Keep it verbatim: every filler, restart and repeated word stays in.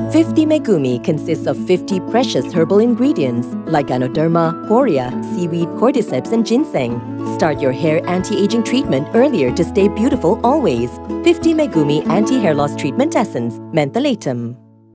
fifty Megumi consists of fifty precious herbal ingredients like Ganoderma, Poria, Seaweed, Cordyceps, and Ginseng. Start your hair anti-aging treatment earlier to stay beautiful always. fifty Megumi Anti-Hair Loss Treatment Essence, Mentholatum.